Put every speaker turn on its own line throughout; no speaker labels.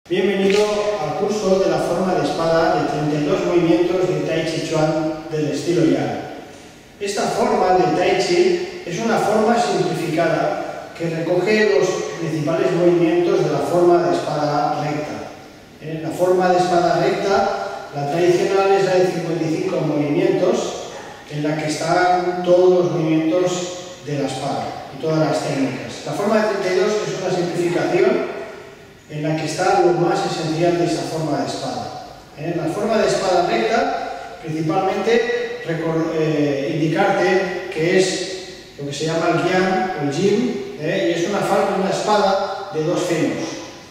Bienvenido al curso de la forma de espada de 32 movimientos de Tai Chi Chuan del estilo Yang. Esta forma de Tai Chi es una forma simplificada que recoge los principales movimientos de la forma de espada recta. La forma de espada recta, la tradicional, es la de 55 movimientos, en la que están todos los movimientos de la espada y todas las técnicas. La forma de 32 es una simplificación en la que está lo más esencial de esa forma de espada. En la forma de espada recta, principalmente, indicarte que es lo que se llama el Yang o el Jin, y es una espada de dos filos.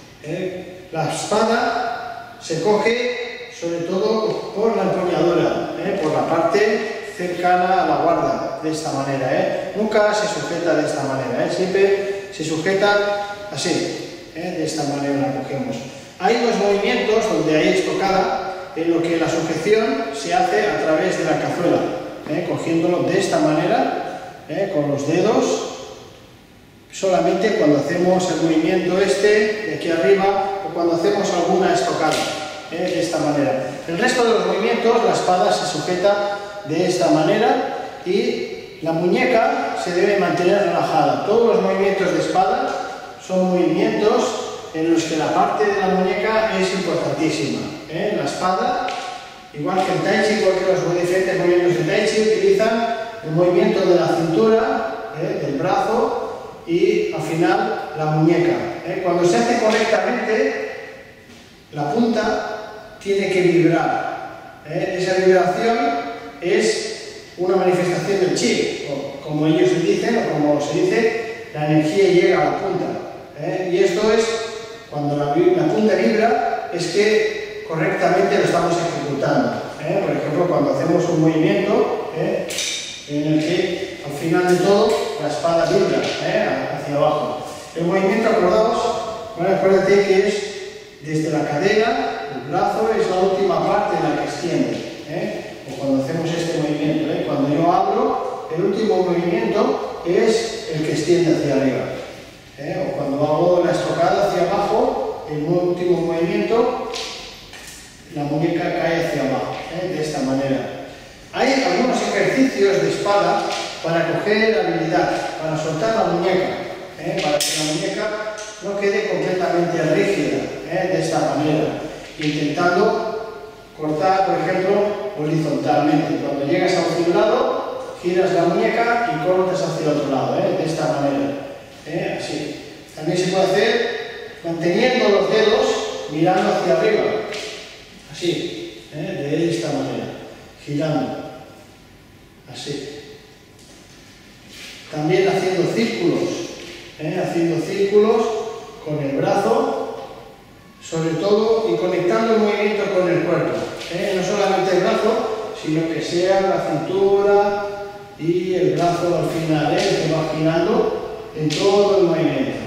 La espada se coge sobre todo por la empuñadura, por la parte cercana a la guarda, de esta manera. Nunca se sujeta de esta manera, siempre se sujeta así. De esta manera la cogemos. Hay dos movimientos donde hay estocada, en lo que la sujeción se hace a través de la cazuela, cogiéndolo de esta manera, con los dedos, solamente cuando hacemos el movimiento de aquí arriba, o cuando hacemos alguna estocada, de esta manera. El resto de los movimientos, la espada se sujeta de esta manera y la muñeca se debe mantener relajada. Todos los movimientos de espada son movimientos en los que la parte de la muñeca es importantísima. La espada, igual que el Tai Chi, igual que los diferentes movimientos de Tai Chi, utilizan el movimiento de la cintura, del brazo y al final la muñeca. Cuando se hace correctamente, la punta tiene que vibrar. Esa vibración es una manifestación del Chi, o como ellos dicen, o como se dice, la energía llega a la punta. Y esto es, cuando la punta vibra, es que correctamente lo estamos ejecutando. Por ejemplo, cuando hacemos un movimiento en el que al final de todo la espada vibra hacia abajo. El movimiento, acuérdate que es desde la cadera, el brazo es la última parte en la que extiende. O cuando hacemos este movimiento, cuando yo abro, el último movimiento es el que extiende hacia arriba. O cuando hago la estocada hacia abajo, el último movimiento, la muñeca cae hacia abajo, de esta manera. Hay algunos ejercicios de espada para coger habilidad, para soltar la muñeca, para que la muñeca no quede completamente rígida, de esta manera, intentando cortar, por ejemplo, horizontalmente. Cuando llegas a un lado, giras la muñeca y cortas hacia el otro lado, de esta manera. Así. También se puede hacer manteniendo los dedos mirando hacia arriba, así, de esta manera, girando, así. También haciendo círculos con el brazo, sobre todo, y conectando el movimiento con el cuerpo. No solamente el brazo, sino que sea la cintura y el brazo al final, que va girando en todo el movimiento,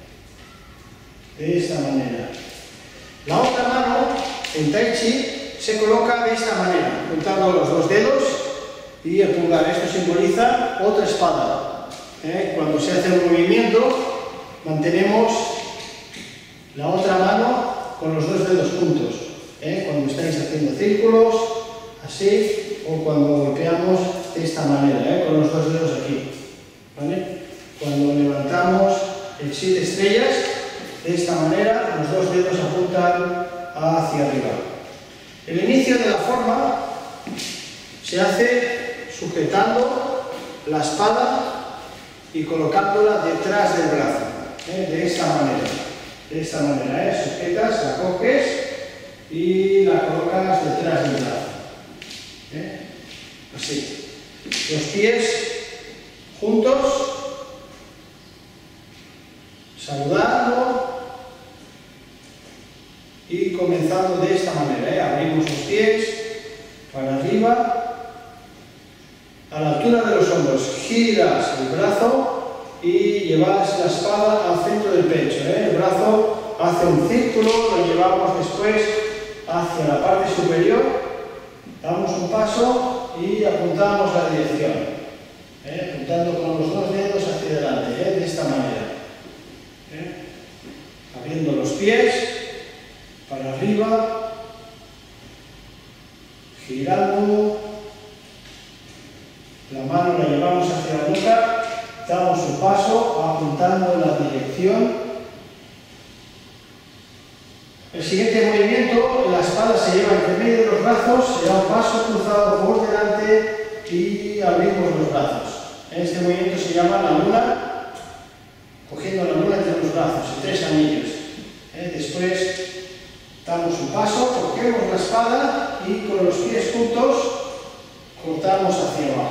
de esta manera. La otra mano en Tai Chi se coloca de esta manera, juntando los dos dedos y el pulgar. Esto simboliza otra espada. Cuando se hace un movimiento, mantenemos la otra mano con los dos dedos juntos. Cuando estáis haciendo círculos, así, o cuando golpeamos de esta manera, con los dos dedos aquí. ¿Vale? Cuando levantamos el 7 estrellas, de esta manera, los dos dedos apuntan hacia arriba. El inicio de la forma se hace sujetando la espada y colocándola detrás del brazo, de esta manera. De esta manera, sujetas, la coges y la colocas detrás del brazo. Así. Los pies juntos, saludando y comenzando de esta manera. Abrimos los pies para arriba, a la altura de los hombros. Giras el brazo y llevas la espada al centro del pecho. El brazo hace un círculo, lo llevamos después hacia la parte superior, damos un paso y apuntamos la dirección. Apuntando con los dos dedos hacia adelante, de esta manera. Abriendo los pies arriba, girando, la mano la llevamos hacia la nuca, damos un paso apuntando en la dirección. El siguiente movimiento, la espalda se lleva entre medio de los brazos, se da un paso cruzado por delante y abrimos los brazos. Este movimiento se llama la luna, cogiendo la luna entre los brazos, en 3 anillos. Después damos un paso, cogemos la espada y con los pies juntos cortamos hacia abajo.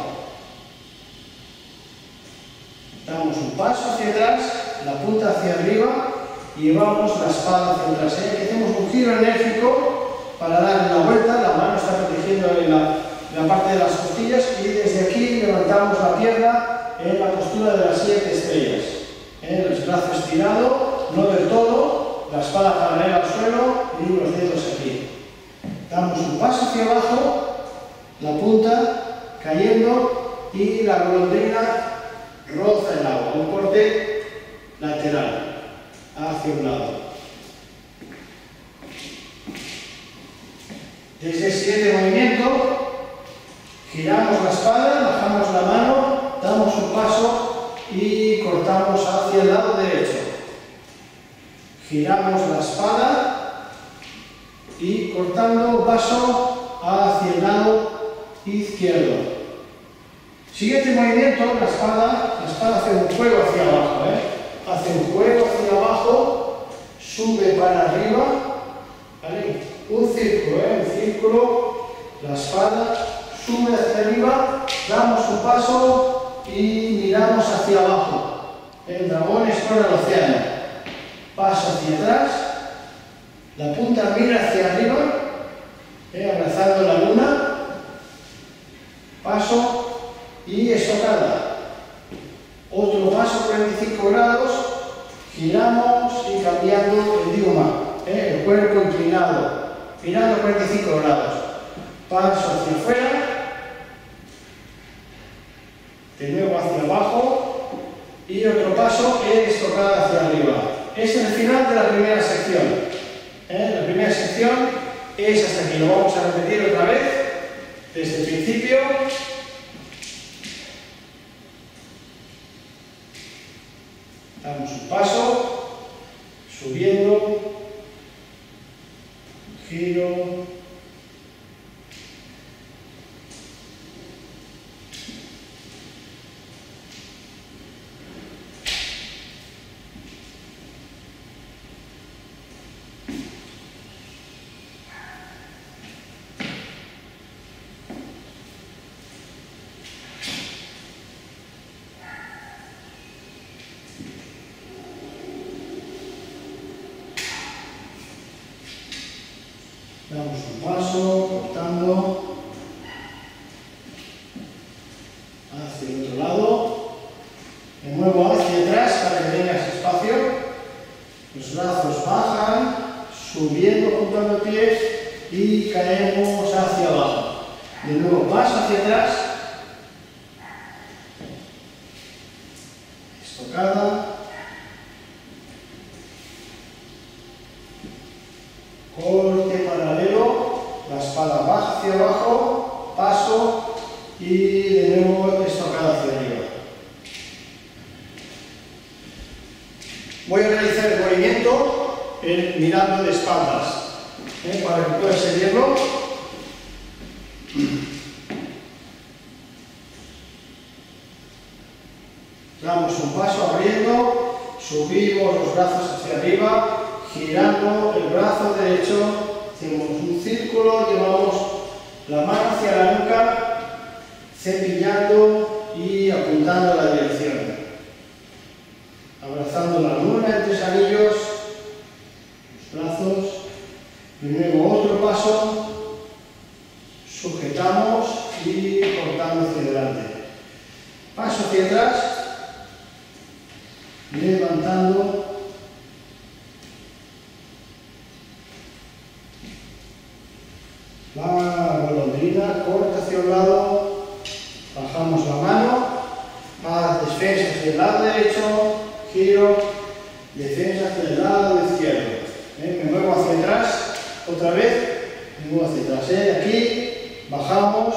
Damos un paso hacia atrás, la punta hacia arriba y llevamos la espada hacia atrás. Aquí hacemos un giro enérgico para dar una vuelta, la mano está protegiendo la parte de las costillas y desde aquí levantamos la pierna en la postura de las 7 estrellas. El brazo estirado, no del todo, la espada paralela al suelo y los dedos aquí. Damos un paso hacia abajo, la punta cayendo y la golondrina roza el agua, un corte lateral hacia un lado. Desde el siguiente movimiento giramos la espada, bajamos la mano, damos un paso y cortamos hacia el lado derecho. Giramos la espada y cortando un paso hacia el lado izquierdo. Siguiente movimiento, la espada hace un juego hacia abajo, hace un juego hacia abajo, sube para arriba, ¿vale? Un círculo, la espada sube hacia arriba, damos un paso y miramos hacia abajo. El dragón explora el océano. Paso hacia atrás, la punta mira hacia arriba, abrazando la luna, paso y estocada. Otro paso 45 grados, giramos y cambiando el diuma, el cuerpo inclinado, mirando 45 grados. Paso hacia afuera, de nuevo hacia abajo y otro paso en estocada hacia arriba. Es el final de la primera sección. La primera sección es hasta aquí, lo vamos a repetir otra vez, desde el principio. Damos un paso, subiendo, giro, damos un paso, cortando hacia el otro lado, me muevo hacia atrás para que tengas espacio, los brazos bajan, subiendo, juntando pies y caemos hacia abajo. De nuevo paso hacia atrás, estocada, corte paralelo, la espada baja hacia abajo, paso y de nuevo estocada hacia arriba. Voy a realizar el movimiento mirando de espaldas, para que puedas seguirlo. Damos un paso abriendo, subimos los brazos hacia arriba, girando el brazo derecho, hacemos un círculo, llevamos la mano hacia la nuca, cepillando y apuntando a la dirección. Abrazando la luna en 3 anillos, los brazos, de nuevo otro paso, sujetamos y cortando hacia adelante. Paso hacia atrás, levantando, la golondrina, corta hacia un lado, bajamos la mano, defensa hacia el lado derecho, giro, defensa hacia el lado izquierdo. Me muevo hacia atrás, Otra vez, ningún hacia atrás, aquí, bajamos,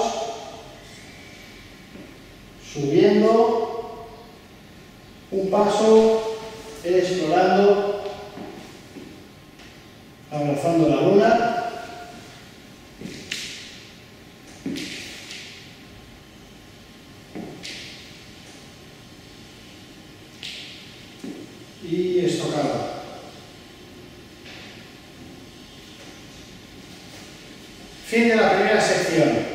subiendo, un paso, explorando, abrazando la luna. Y estocada. Fin de la primera sección.